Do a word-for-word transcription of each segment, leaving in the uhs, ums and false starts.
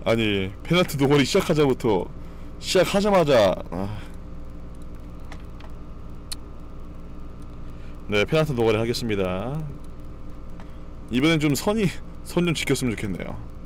아니 팬아트 동아리 시작하자부터 시작하자마자 아. 네, 팬아트 동아리 하겠습니다. 이번엔 좀 선이 선 좀 지켰으면 좋겠네요.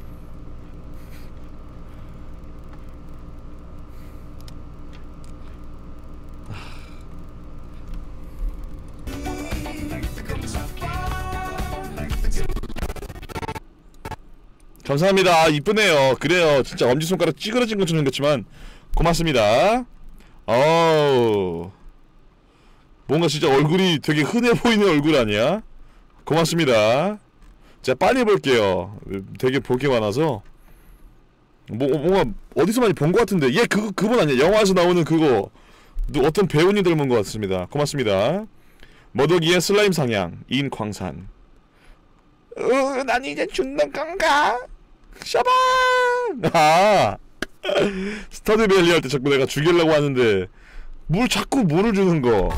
감사합니다. 아, 이쁘네요. 그래요. 진짜 엄지손가락 찌그러진 것처럼 생겼지만 고맙습니다. 어우, 뭔가 진짜 얼굴이 되게 흔해 보이는 얼굴 아니야? 고맙습니다. 자, 빨리 볼게요. 되게 볼 게 많아서 뭐 뭔가 어디서 많이 본 것 같은데 얘 그 그분 아니야? 영화에서 나오는 그거 누 어떤 배우님 닮은 것 같습니다. 고맙습니다. 머더기의 슬라임 상향 인광산. 으, 난 이제 죽는 건가? 샤방! 아, 스타드밸리 할 때 자꾸 내가 죽이려고 하는데 물 자꾸 물을 주는 거.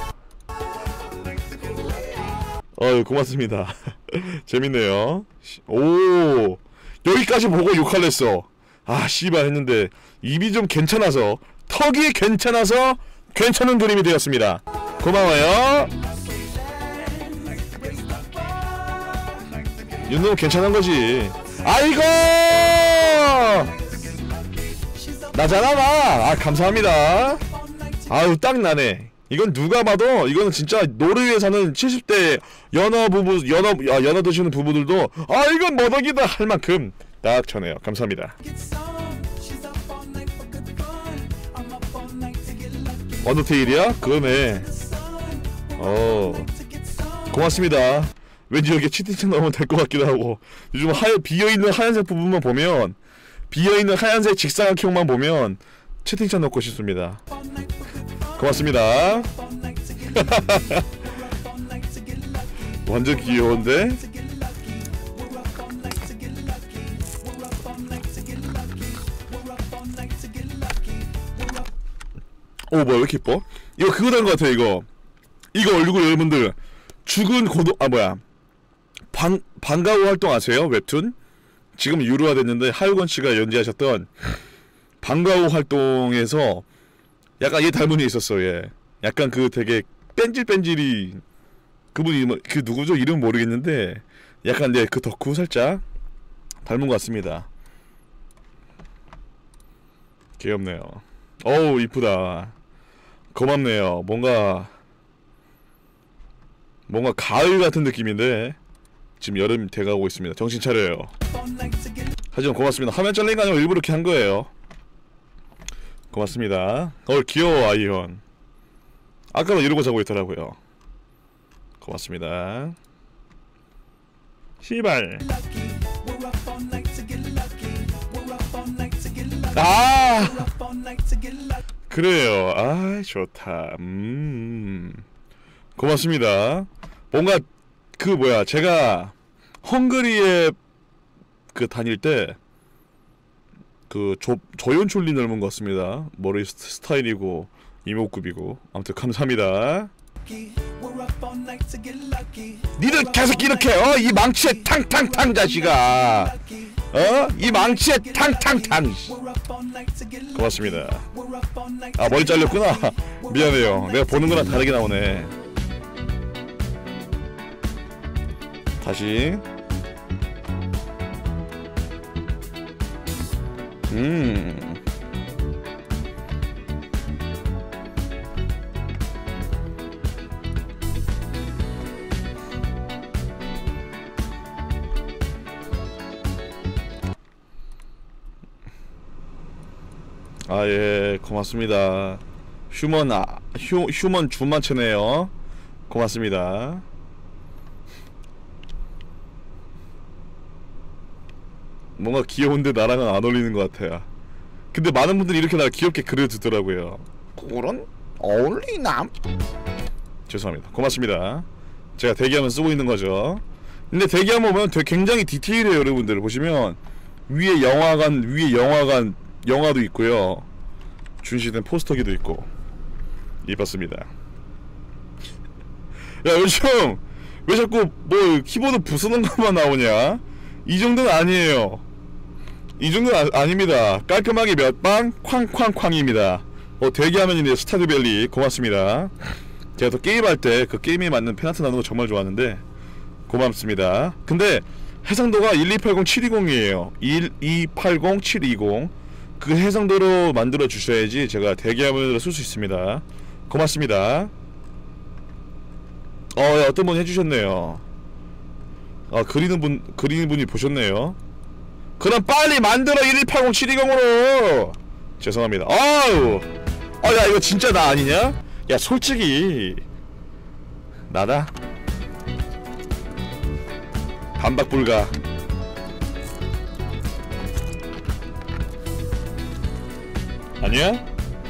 어유 고맙습니다. 재밌네요. 오, 여기까지 보고 욕할랬어. 아 씨발 했는데 입이 좀 괜찮아서, 턱이 괜찮아서 괜찮은 그림이 되었습니다. 고마워요. 이 정도면 괜찮은 거지. 아이고! 나잖아, 나! 아, 감사합니다. 아유, 딱 나네. 이건 누가 봐도, 이거는 진짜 노르웨이에 사는 칠십 대 연어 부부, 연어, 아, 연어 드시는 부부들도, 아, 이건 머더기다! 할 만큼 딱 전해요. 감사합니다. 언더테일이야? 그러네. 어, 고맙습니다. 왠지 여기에 채팅창 넣으면 될 것 같기도 하고. 요즘 하얀, 비어있는 하얀색 부분만 보면, 비어있는 하얀색 직사각형만 보면 채팅창 넣고 싶습니다. 고맙습니다. 완전 귀여운데? 오, 뭐야, 왜 이렇게 이뻐? 이거 그거 된 것 같아, 이거. 이거 얼굴 여러분들. 죽은 고도, 아, 뭐야. 방, 방과후 활동 아세요? 웹툰? 지금 유료화 됐는데 하유건 씨가 연재하셨던 방과후 활동에서 약간 얘 닮은 애 있었어, 얘. 약간 그 되게 뺀질뺀질이, 그분이 뭐, 그 누구죠? 이름 모르겠는데 약간 네, 그 덕후 살짝 닮은 것 같습니다. 귀엽네요. 어우, 이쁘다. 고맙네요. 뭔가 뭔가 가을 같은 느낌인데 지금 여름 돼가고 있습니다. 정신 차려요. 하지만 고맙습니다. 화면 잘린 거 아니고 일부러 이렇게 한 거예요. 고맙습니다. 어, 귀여워, 아이언. 아까도 이러고 자고 있더라고요. 고맙습니다. 시발. 아! 그래요. 아, 좋다. 음. 고맙습니다. 뭔가 그 뭐야, 제가 헝그리에 그 다닐 때 그 조 조연출리 닮은 것 같습니다. 머리 스타일이고 이목구비고. 아무튼 감사합니다. 니들 계속 이렇게 어 이 망치에 탕탕탕 자식아. 어? 이 망치에 탕탕탕. 고맙습니다. 아, 머리 잘렸구나. 미안해요. 내가 보는 거랑 다르게 나오네. 다시. 음. 아, 예, 고맙습니다. 휴먼, 아, 휴, 휴먼 준만체네요. 고맙습니다. 뭔가 귀여운데 나랑은 안 어울리는 것 같아요. 근데 많은 분들이 이렇게 날 귀엽게 그려주더라고요. 그런 어울리나? 죄송합니다. 고맙습니다. 제가 대기하면 쓰고 있는 거죠. 근데 대기하면 보면 되게 굉장히 디테일해요. 여러분들 보시면 위에 영화관, 위에 영화관 영화도 있고요. 준시된 포스터기도 있고. 이뻤습니다. 야, 요즘 왜 자꾸 뭐 키보드 부수는 것만 나오냐? 이 정도는 아니에요. 이 정도는 아, 아닙니다. 깔끔하게 몇 방 쾅쾅쾅입니다. 어 대기화면이네요. 스타듀밸리 고맙습니다. 제가 또 게임할 때 그 게임에 맞는 페나트 나누는 거 정말 좋아하는데 고맙습니다. 근데 해상도가 일이팔공 칠이공이에요. 일이팔공 칠이공 그 해상도로 만들어 주셔야지 제가 대기화면으로 쓸 수 있습니다. 고맙습니다. 어, 야, 어떤 분 해주셨네요. 아, 그리는 분, 그리는 분이 보셨네요. 그럼 빨리 만들어 일이팔공 칠이공으로. 죄송합니다. 아유, 아, 야, 이거 진짜 나 아니냐? 야, 솔직히 나다. 반박 불가. 아니야?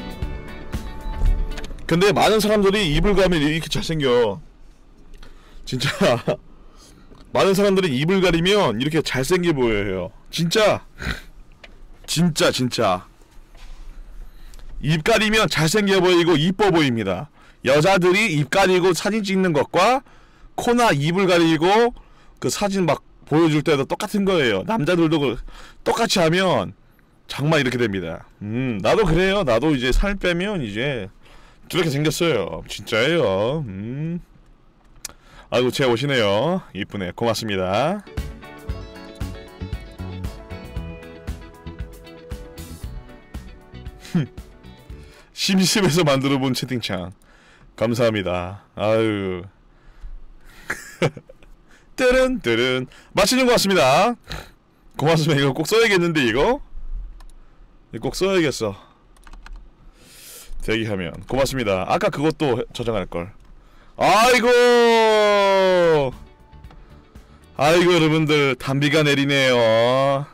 근데 많은 사람들이 입을 가면 이렇게 잘생겨. 진짜 많은 사람들이 입을 가리면 이렇게 잘생겨 보여요. 진짜 진짜 진짜 입 가리면 잘생겨 보이고 이뻐 보입니다. 여자들이 입 가리고 사진 찍는 것과 코나 입을 가리고 그 사진 막 보여줄 때도 똑같은 거예요. 남자들도 그 똑같이 하면 정말 이렇게 됩니다. 음 나도 그래요. 나도 이제 살 빼면 이제 저렇게 생겼어요. 진짜예요. 음 아이고 제 옷이네요. 이쁘네. 고맙습니다. 심심해서 만들어본 채팅창 감사합니다. 아유 뜨른 뜨른 마치는 것 같습니다. 고맙습니다. 이거 꼭 써야겠는데 이거? 이거 꼭 써야겠어. 대기하면 고맙습니다. 아까 그것도 저장할걸. 아이고 아이고 여러분들 단비가 내리네요.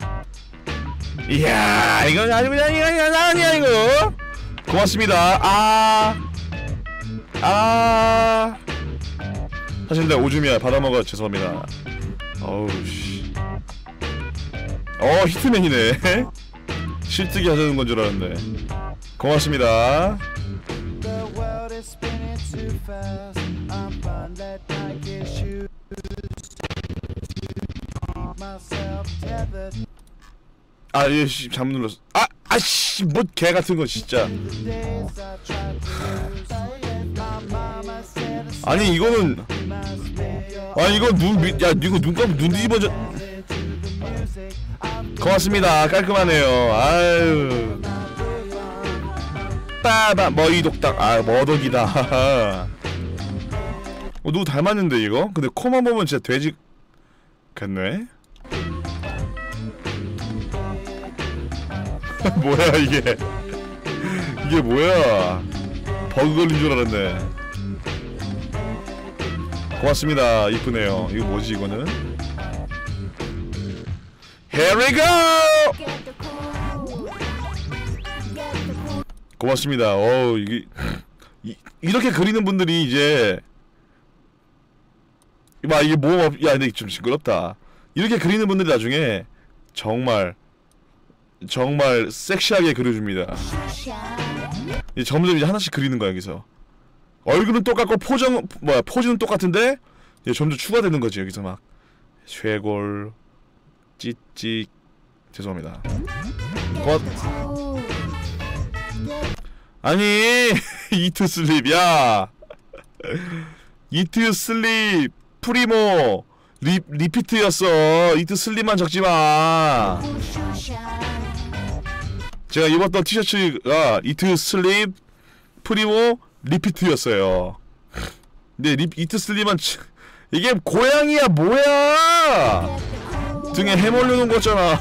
이야 이건 아주 그냥 이거 아니야 이거. 고맙습니다. 아 아 사실 내가 오줌이야 받아먹어 죄송합니다. 어우씨 어 히트맨이네. 실뜨기 하자는 건 줄 알았네. 고맙습니다. 아, 예, 씨, 잘못 눌렀어. 아, 아씨, 뭐 개 같은 거 진짜. 아니 이거는, 아니 이거 눈, 야, 이거 눈감 눈 뒤집어져. 고맙습니다. 깔끔하네요. 아유. 빠바 머리독닥. 아, 머덕이다. 어, 누구 닮았는데 이거? 근데 코만 보면 진짜 돼지 같네. 뭐야 이게? 이게 뭐야? 버그 걸린 줄 알았네. 고맙습니다. 이쁘네요. 이거 뭐지 이거는? Here we go! 고맙습니다. 어 이게 이, 이렇게 그리는 분들이 이제 막 이게 뭐 야 근데 좀 징그럽다. 이렇게 그리는 분들이 나중에 정말 정말 섹시하게 그려줍니다. 이제 점점 이제 하나씩 그리는 거야 여기서. 얼굴은 똑같고 포정 뭐야 포즈는 똑같은데 이제 점점 추가되는 거지 여기서 막 쇄골 찌찌 죄송합니다. 것 아니 이트 슬립 야 이트 슬립 프리모 리 리피트였어. 이트 슬립만 적지마. 제가 입었던 티셔츠가 이트 슬립 프리모 리피트였어요. 근데 리, 이트 슬립만 이게 고양이야 뭐야? 등에 해몰려놓은 거잖아.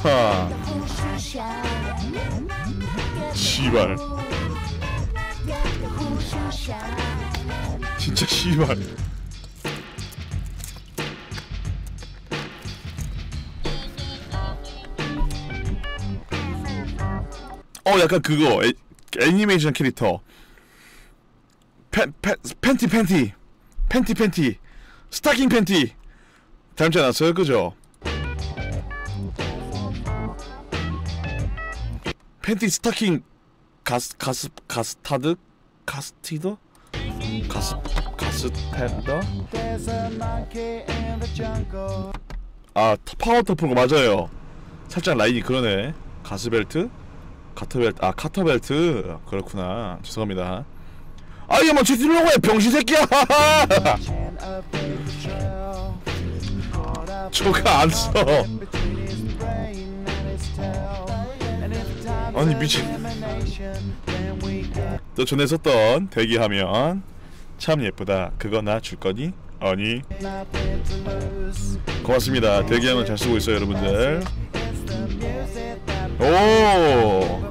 씨발. 진짜 씨발. 어 약간 그거 애, 애니메이션 캐릭터. 팬, 팬, 팬티 팬티 팬티 팬티 스타킹 팬티 닮지 않았어요? 그죠? 팬티 스타킹 가스 가스 가스타드 가스티더 가스 가스테더 아 파워 터프가 맞아요. 살짝 라인이 그러네. 가스벨트? 카터벨트, 아 카터벨트. 그렇구나. 죄송합니다. 아이 뭐 뒤집으려고 해 병신 새끼야. 저가 안 써. 아니 미친. 너 전에 썼던 대기하면 참 예쁘다. 그거 나 줄 거니? 아니. 고맙습니다. 대기하면 잘 쓰고 있어요 여러분들. 오.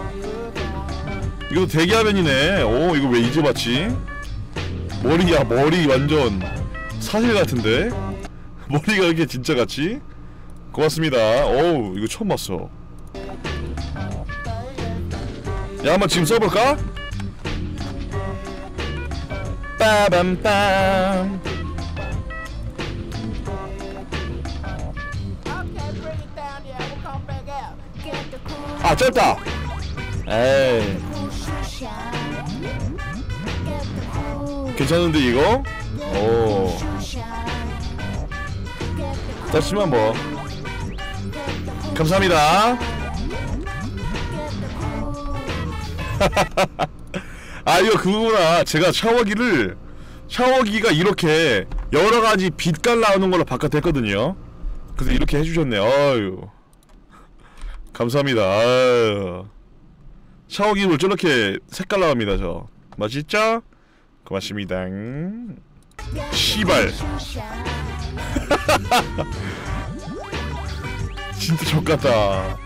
이거 대기화면이네. 오 이거 왜 이제 봤지? 머리야 머리 완전 사실 같은데? 머리가 이렇게 진짜 같지? 고맙습니다. 오우 이거 처음 봤어. 야 한번 지금 써볼까? 빠밤빰. 아 짧다. 에이 괜찮은데 이거? 오 짧지만 뭐 감사합니다. 아 이거 그거구나. 제가 샤워기를 샤워기가 이렇게 여러가지 빛깔 나오는 걸로 바꿔댔거든요. 그래서 이렇게 해주셨네. 아유 감사합니다. 아유 샤워기를 저렇게 색깔 나옵니다 저. 맛있죠? 고맙습니다. 시발. 진짜 족같다.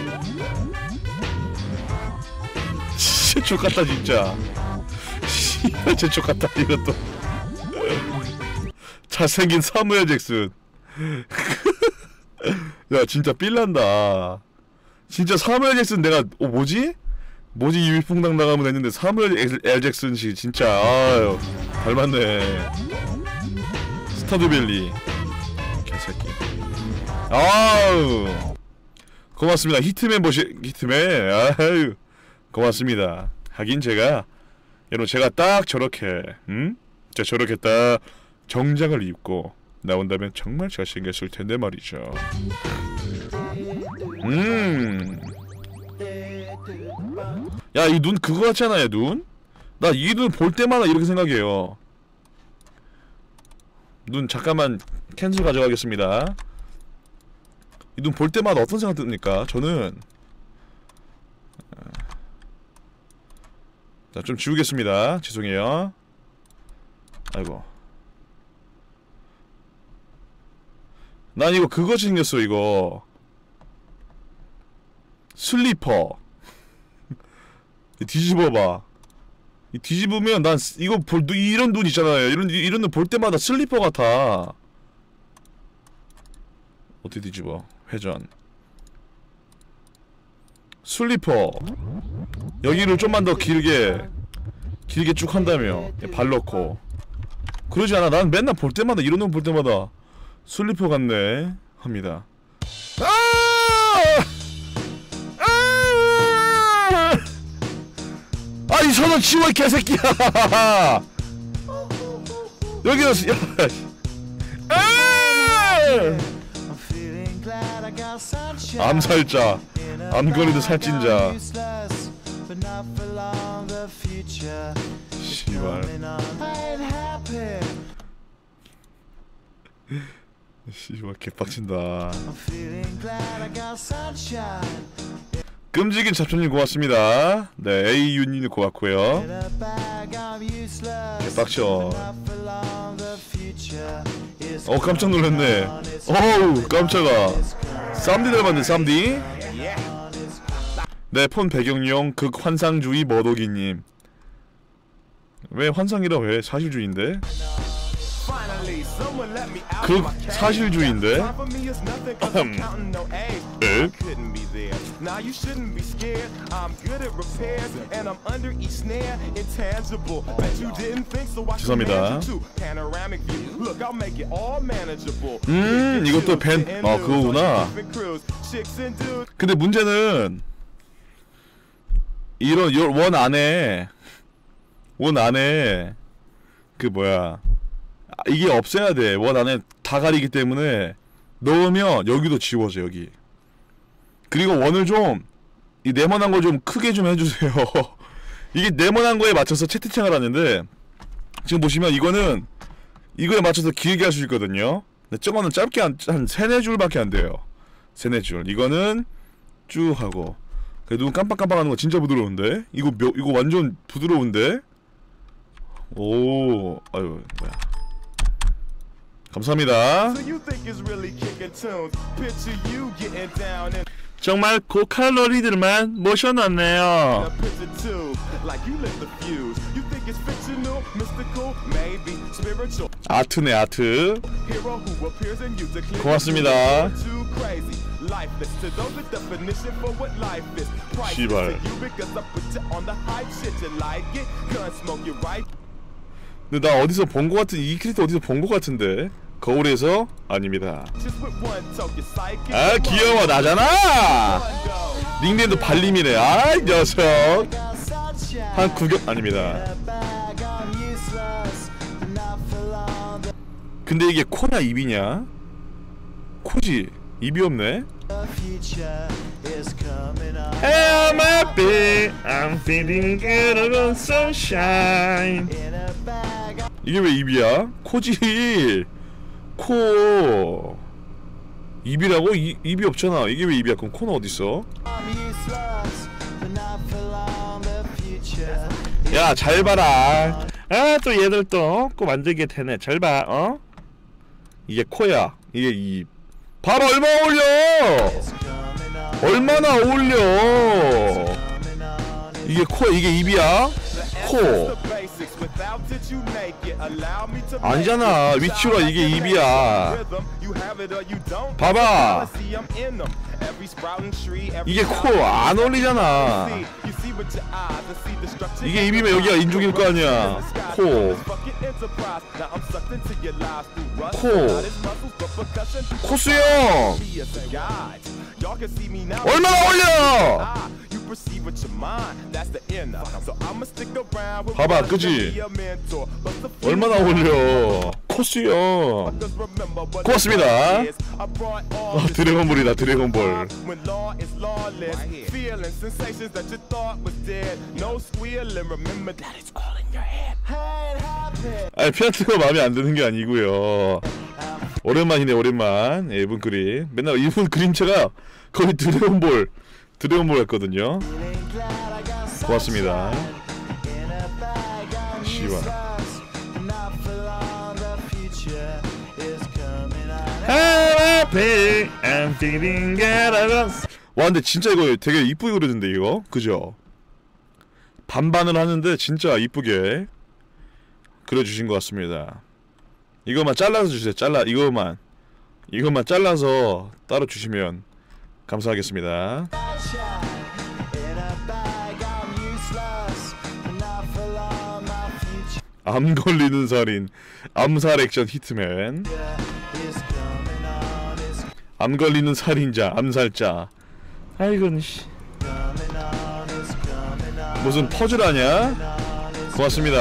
진짜 족같다 진짜. 시발 진짜 족같다 이것도. 잘생긴 사무엘 잭슨. 야 진짜 삘난다. 진짜 사무엘 잭슨 내가 어 뭐지? 뭐지 이 위풍당 나가면 했는데 사무엘 엘 잭슨씨 진짜 아유 닮았네. 스타드밸리 개새끼. 아유 고맙습니다. 히트맨 보시 히트맨 아유 고맙습니다. 하긴 제가 여러분 제가 딱 저렇게 음? 제가 저렇게 딱 정장을 입고 나온다면 정말 잘생겼을 텐데 말이죠. 음. 야 이 눈 그거 같잖아요 눈? 나 이 눈 볼 때마다 이렇게 생각해요. 눈 잠깐만 캔슬 가져가겠습니다. 이 눈 볼 때마다 어떤 생각 듭니까? 저는 자 좀 지우겠습니다. 죄송해요. 아이고 난 이거 그거 생겼어 이거 슬리퍼. 뒤집어봐. 뒤집으면 난 이거 볼 이런 눈 있잖아요. 이런 이런 눈 볼 때마다 슬리퍼 같아. 어떻게 뒤집어? 회전. 슬리퍼. 여기를 좀만 더 길게 길게 쭉 한다며. 발 넣고. 그러지 않아. 난 맨날 볼 때마다 이런 눈 볼 때마다 슬리퍼 같네 합니다. 아이 손을 치워 이 개새끼야. 여기서 암살자 암거리도 살찐자 씨발 씨발 개빡친다. 끔찍인 잡초님 고맙습니다. 네 에이유님 고맙고요. 개빡쳐. 어 깜짝 놀랐네. 어우 깜짝아. 쌈디 닮았네 쌈디. 네 폰 배경용 극 환상주의 머도기님. 왜 환상이라 왜 사실주의인데? 극 사실주의인데? 에? 죄송합니다. 음 이것도 벤.. 아 그거구나. 근데 문제는 이런 원 안에 원 안에 그 뭐야 이게 없애야 돼. 원 안에 다 가리기 때문에 넣으면 여기도 지워져. 여기 그리고 원을 좀 이 네모난 거 좀 크게 좀 해주세요. 이게 네모난 거에 맞춰서 채팅창을 하는데 지금 보시면 이거는 이거에 맞춰서 길게 할 수 있거든요. 근데 저거는 짧게 한, 한 세네 줄밖에 안 돼요. 세네 줄. 이거는 쭉 하고. 눈 깜빡깜빡하는 거 진짜 부드러운데? 이거 몇, 이거 완전 부드러운데? 오, 아유, 뭐야. 감사합니다. 정말 고칼로리들만 모셔놨네요. 아트네, 아트. 고맙습니다. 씨발. 근데 나 어디서 본 거 같은, 이 캐릭터 어디서 본 거 같은데? 거울에서? 아닙니다. 아, 귀여워. 나잖아. 닉네임도 발림이네. 아, 이 녀석. 한 구경. 아닙니다. 근데 이게 코냐 입이냐? 코지. 입이 없네. I'm happy, I'm feeling good on sunshine. 이게 왜 입이야? 코지. 코. 입이라고? 이, 입이 없잖아. 이게 왜 입이야? 그럼 코는 어딨어? 야, 잘 봐라. 아, 또 얘들 또 꼭 만들게 되네. 잘 봐, 어? 이게 코야. 이게 입. 봐봐, 얼마나 어울려! 얼마나 어울려! 이게 코야, 이게 입이야? 코. 아니잖아. 위치로 이게 입이야. 봐봐. 이게 코 안 어울리잖아. 이게 입이면 여기가 인중일 거 아니야. 코. 코. 코수염. 얼마나 어울려! 봐봐, 그지? 얼마나 어울려. 코수염. 고맙습니다. 어, 드래곤볼이다, 드래곤볼. 아니, 피아트가 마음에 안 드는 게 아니고요. 오랜만이네, 오랜만. 예, 이분 그림. 맨날 이분 그림체가 거의 드래곤볼, 드래곤볼 했거든요. 고맙습니다. 씨발. 와, 근데 진짜 이거 되게 이쁘게 그려진데 이거? 그죠? 반반을 하는데 진짜 이쁘게 그려주신 것 같습니다. 이거만 잘라서 주세요. 잘라, 이거만 이거만 잘라서 따로 주시면 감사하겠습니다. 암 걸리는 살인, 암살 액션 히트맨. 암 걸리는 살인자, 암살자. 아이고, 씨. 무슨 퍼즐 하냐? 고맙습니다.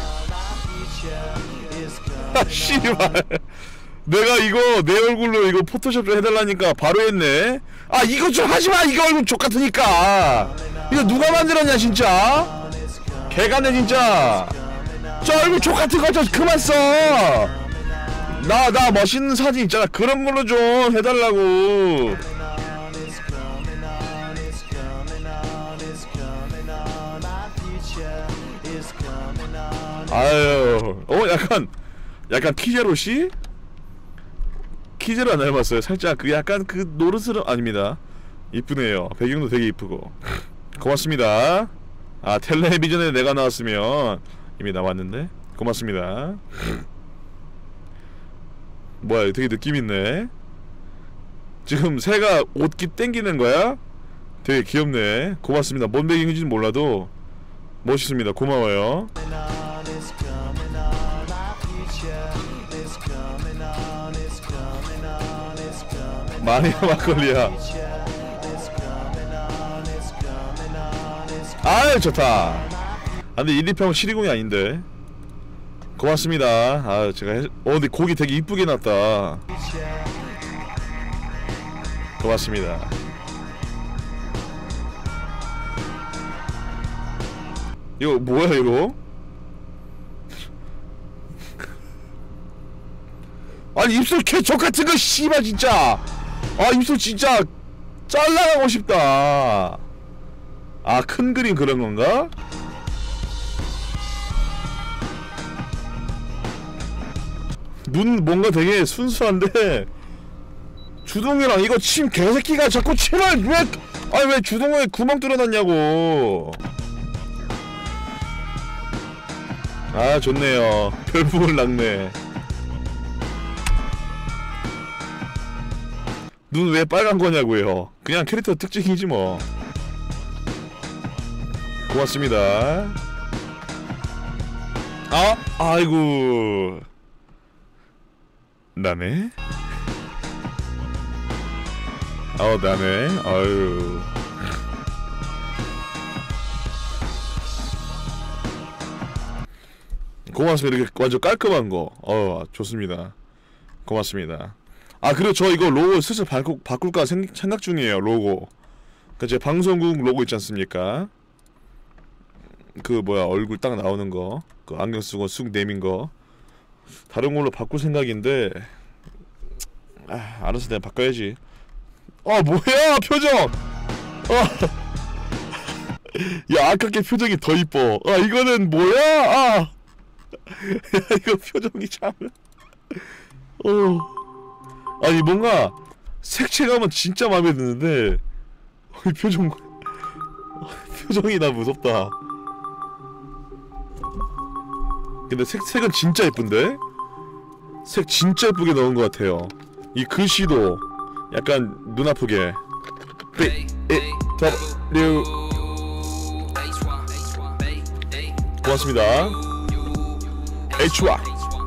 아, 씨발. 내가 이거 내 얼굴로 이거 포토샵 좀 해달라니까 바로 했네. 아, 이거 좀 하지마. 이거 얼굴 족같으니까. 이거 누가 만들었냐 진짜. 개가네 진짜. 저 얼굴 족같은 거 좀 그만 써. 나, 나 멋있는 사진 있잖아. 그런 걸로 좀 해달라고. 아유, 어, 약간, 약간 키제로씨? 키제로 안 닮았어요. 살짝 그 약간 그 노릇스러운, 아닙니다. 이쁘네요. 배경도 되게 이쁘고. 고맙습니다. 아, 텔레비전에 내가 나왔으면 이미 나왔는데. 고맙습니다. 뭐야, 되게 느낌있네. 지금 새가 옷깃 땡기는 거야? 되게 귀엽네. 고맙습니다. 뭔 배경인지는 몰라도 멋있습니다. 고마워요. 마니아 막걸리야. 아유, 좋다. 아, 근데 일, 이 평은 실이공이 아닌데. 고맙습니다. 아, 제가 해... 어, 근데 고기 되게 이쁘게 났다. 고맙습니다. 이거 뭐야 이거? 아니 입술 개척 같은 거 씨발 진짜. 아 입술 진짜 잘라가고 싶다. 아 큰 그림 그런 건가? 눈 뭔가 되게 순수한데 주둥이랑 이거 침 개새끼가 자꾸 침을 왜 아니 왜 주둥이에 구멍 뚫어놨냐고. 아 좋네요. 별풍을 낙네. 눈 왜 빨간 거냐고요. 그냥 캐릭터 특징이지 뭐. 고맙습니다. 아 아이고 나네. 어 나네. 아유. 고맙습니다. 이렇게 완전 깔끔한 거. 어 좋습니다. 고맙습니다. 아 그리고 저 이거 로고 슬슬 바꾸, 바꿀까 생, 생각 중이에요. 로고. 그 제 방송국 로고 있지 않습니까? 그 뭐야 얼굴 딱 나오는 거. 그 안경 쓰고 쑥 내민 거. 다른 걸로 바꿀 생각인데 아 알아서 내가 바꿔야지. 아 뭐야 표정. 아. 야 아깝게 표정이 더 이뻐. 아 이거는 뭐야. 아. 야 이거 표정이 참. 어. 아니 뭔가 색채감은 진짜 마음에 드는데 이 표정 표정이 나 무섭다. 근데 색, 색은 진짜 예쁜데? 색 진짜 예쁘게 넣은 것 같아요. 이 글씨도 약간 눈 아프게 B, E, W 고맙습니다. H와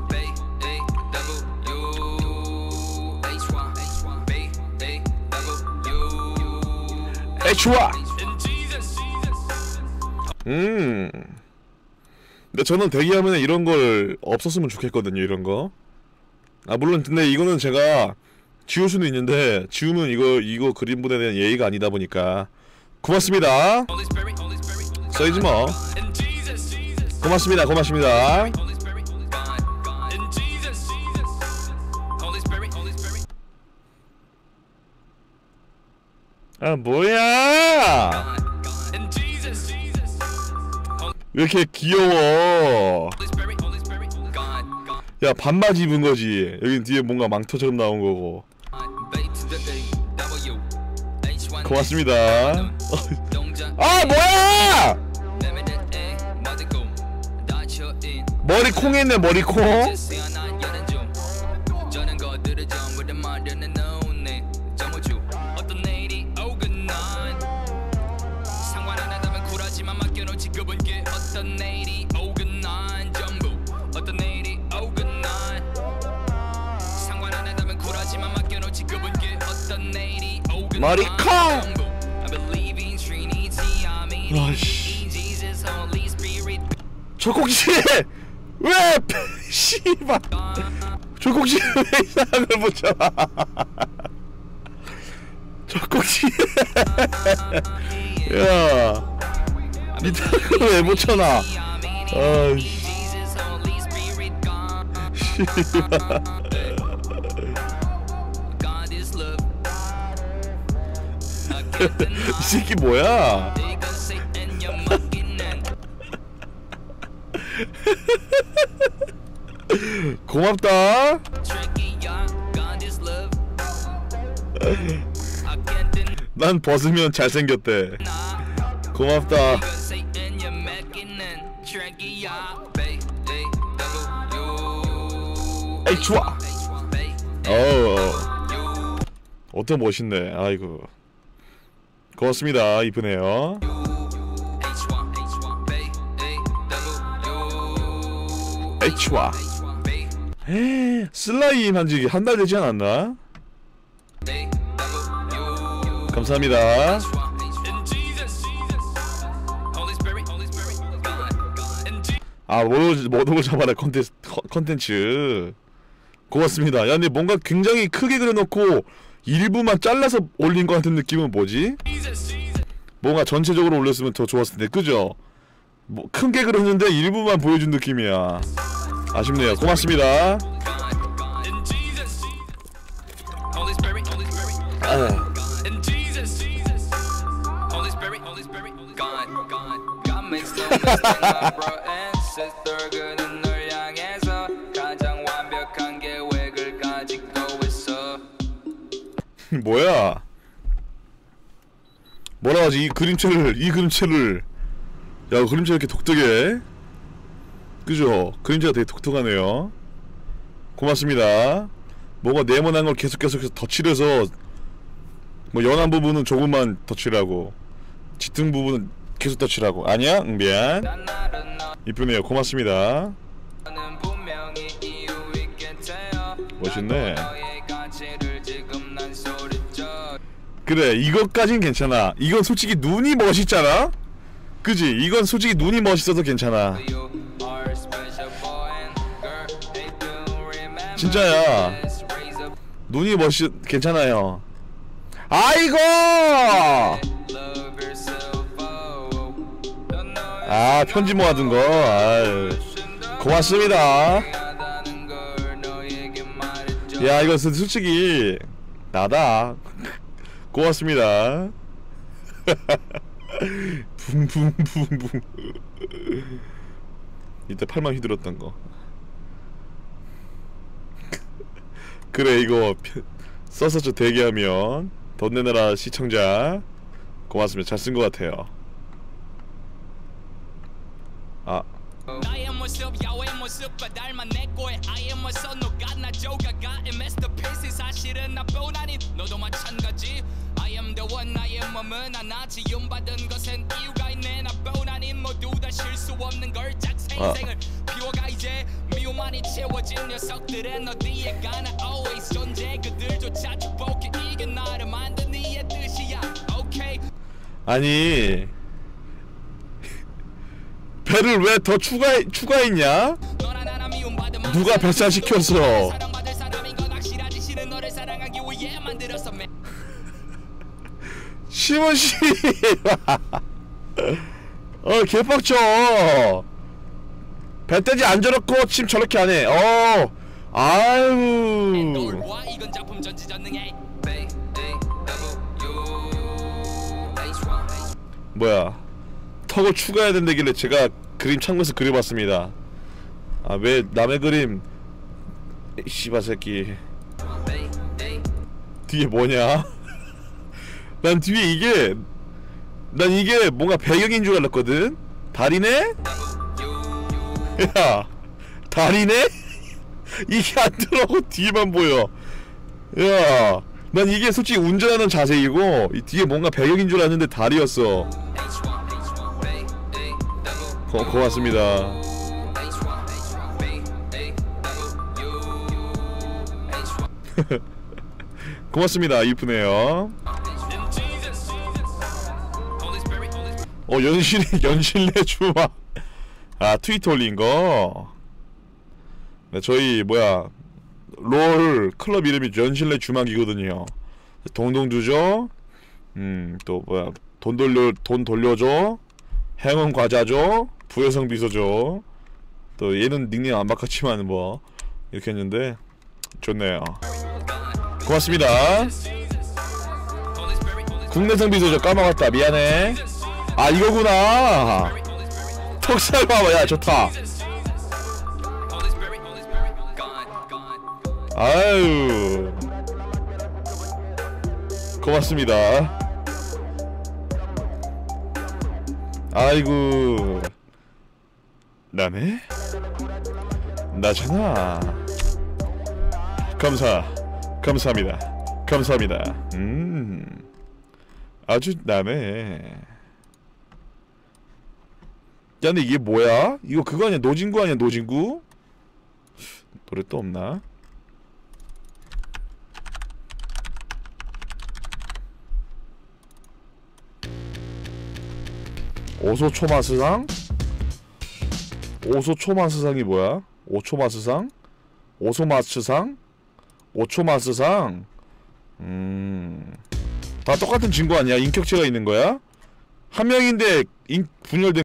H와 음 근데 저는 대기화면에 이런 걸 없었으면 좋겠거든요. 이런 거. 아 물론 근데 이거는 제가 지울 수는 있는데 지우면 이거 이거 그림보다 대한 예의가 아니다 보니까. 고맙습니다. 써이지 뭐. 고맙습니다. 고맙습니다. 아 뭐야? 왜 이렇게 귀여워? 야 반바지 입은 거지. 여긴 뒤에 뭔가 망토처럼 나온 거고. 고맙습니다. 아 뭐야? 머리 콩에 있네 머리 콩. 머리 콩. 아씨. 조콩씨 왜 씨발 조콩씨 왜 이상한 걸 붙여놔. 조콩씨 야 니들 걸 왜 붙여놔. 아이씨 씨발 이 새끼 뭐야? 고맙다. 난 벗으면 잘생겼대. 고맙다. 에이 좋아. 어 어때 멋있네. 아이고 고맙습니다. 이쁘네요. H와 에이, 슬라임 한지 한 달 되지 않았나? 감사합니다. 아 모독을, 모독을 잡아라 컨텐츠, 컨텐츠 고맙습니다. 야 근데 뭔가 굉장히 크게 그려놓고 일부만 잘라서 올린 것 같은 느낌은 뭐지? 뭔가 전체적으로 올렸으면 더 좋았을 텐데 그죠? 뭐 큰 개그를 했는데 일부만 보여준 느낌이야. 아쉽네요. 고맙습니다. 아. 뭐야? 뭐라 하지? 이 그림체를 이 그림체를 야, 그림체가 이렇게 독특해. 그죠? 그림체가 되게 독특하네요. 고맙습니다. 뭐가 네모난 걸 계속 계속해서 덧칠해서 뭐 연한 부분은 조금만 덧칠하고 짙은 부분은 계속 덧칠하고. 아니야? 응, 미안. 이쁘네요. 고맙습니다. 멋있네. 그래, 이것까진 괜찮아. 이건 솔직히 눈이 멋있잖아? 그지? 이건 솔직히 눈이 멋있어서 괜찮아. 진짜야. 눈이 멋있.. 괜찮아요. 아이고! 아, 편지 모아둔거. 아유, 고맙습니다. 야, 이거 솔직히 나다. 고맙습니다. 붕붕붕붕. 이때 팔만 휘둘렀던 거. 그래, 이거 썼었죠. 대기하면 돈 내놔라 시청자. 고맙습니다. 잘 쓴 것 같아요. 아, 나의 모습 야외 모습과 닮아 내 거에 아예 모습 너가 나 조각가 masterpiece. 사실은 나뿐 아닌 너도 마찬가지. I am the one. 나의 몸은 하나 지음받은 것엔 이유가 있네. 나뿐 아닌 모두 다 실수 없는 걸작 생생을 비워가 이제 미움만이 채워진 녀석들은 어디에 가나 always 존재. 그들조차 축복해 이게 나를 만든 네의 뜻이야. Okay. 아니 배를 왜 더 추가 추가했냐? 누가 뱃살시켰어? 시몬씨. 어, 개빡쳐. 배돼지 안 저렇고 침 저렇게 하네. 어, 아유. 뭐야? 턱을 추가해야 된다길래 제가 그림 창문에서 그려봤습니다. 아, 왜 남의 그림. 씨발 새끼. 뒤에 뭐냐? 난 뒤에 이게 난 이게 뭔가 배경인 줄 알았거든? 다리네? 야, 다리네? 이게 안 들어가고 뒤에만 보여. 야, 난 이게 솔직히 운전하는 자세이고 이 뒤에 뭔가 배경인 줄 알았는데 다리였어. 고, 고맙습니다. 고맙습니다. 이쁘네요. 어, 연실, 연실내 주막. 아, 트위터 올린거. 네, 저희 뭐야 롤 클럽 이름이 연실내 주막이거든요. 동동주죠. 음, 또 뭐야 돈 돌려 돈 돌려줘. 행운 과자죠. 부여성 비서죠. 또 얘는 닉네임 안 바꿨지만 뭐 이렇게 했는데 좋네요. 고맙습니다. 국내성 비서죠. 까먹었다. 미안해. 아, 이거구나. 턱살 봐봐. 야, 좋다. 아유, 고맙습니다. 아이고, 나네? 나잖아. 감사, 감사합니다. 감사합니다. 음, 아주 나네. 야, 근데 이게 뭐야? 이거 그거 아니야? 노진구 아니야? 노진구? 노래 또 없나? 오소초마스상? 오소초마스상이 뭐야? 오초마스상? 오소마스상? 오초마스상? 음... 다 똑같은 친구 아니야? 인격체가 있는 거야? 한 명인데 인... 분열된